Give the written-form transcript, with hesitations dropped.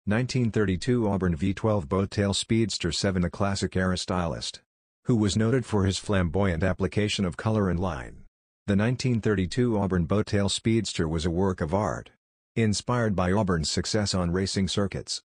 1932 Auburn V12 Boattail Speedster 7 A classic-era stylist, who was noted for his flamboyant application of color and line. The 1932 Auburn Boattail Speedster was a work of art. Inspired by Auburn's success on racing circuits,